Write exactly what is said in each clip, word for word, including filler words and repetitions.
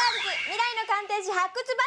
ルズ未来の鑑定士発掘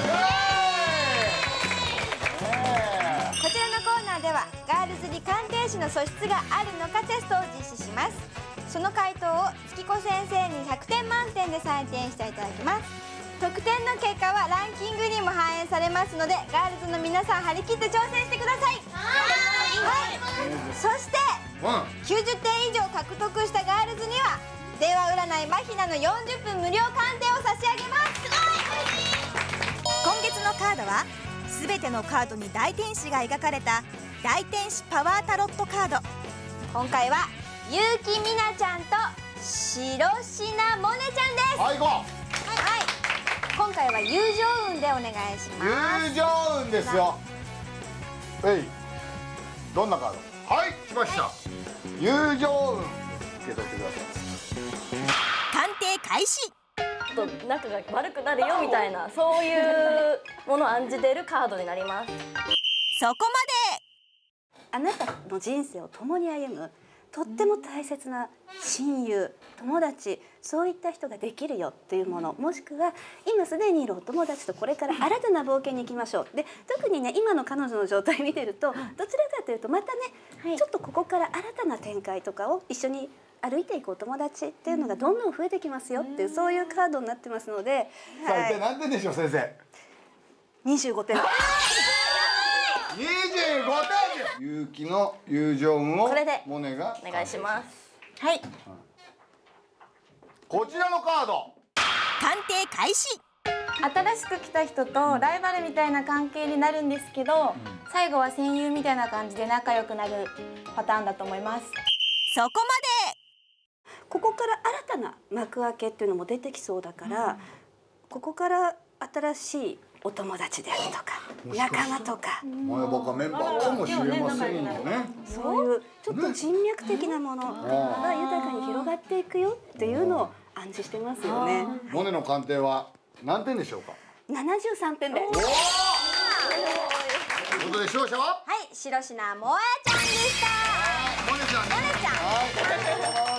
バトル。こちらのコーナーではガールズに鑑定士の素質があるのかテストを実施します。その回答を月子先生にひゃくてん満点で採点していただきます。得点の結果はランキングにも反映されますので、ガールズの皆さん張り切って挑戦してください。はい、そしてきゅうじゅってん以上獲得したガールズには電話占いマヒナのよんじゅっぷん無料鑑定を差し上げます。 今月のカードは全てのカードに大天使が描かれた大天使パワータロットカード。 今回は結城美奈ちゃんと白品萌音ちゃんです。 はい、行こう。 はい、今回は友情運でお願いします。 友情運ですよ。えい、どんなカード？はい、来ました。友情運、受け取ってください。 鑑定開始。 と仲が悪くなるよみたいな、そういうものを暗示ているカードになります。 そこまで。 あなたの人生を共に歩むとっても大切な親友、友達、そういった人ができるよっていうもの、もしくは今すでにいるお友達とこれから新たな冒険に行きましょう。で、特にね、今の彼女の状態見てるとどちらかというとまたね、はい、ちょっとここから新たな展開とかを一緒に歩いていくお友達っていうのがどんどん増えてきますよっていう、そういうカードになってますので、 さあ、一体何点でしょう、先生。 にじゅうごてん。 にじゅうごてん。勇気の友情運をこれでモネがお願いします。 はい、 こちらのカード。 鑑定開始。 新しく来た人とライバルみたいな関係になるんですけど、最後は戦友みたいな感じで仲良くなるパターンだと思います。 そこまで。 ここから新たな幕開けっていうのも出てきそうだから、うん、ここから新しいお友達であるとか仲間とか、 前ばかメンバーかもしれませんよね。 そういうちょっと人脈的なものが豊かに広がっていくよっていうのを暗示してますよね。 モネの鑑定は何点でしょうか。 ななじゅうさんてんです。 ということで勝者は、 はい、白品萌音ちゃんでした。 モネちゃんね。 萌音ちゃん。 はい。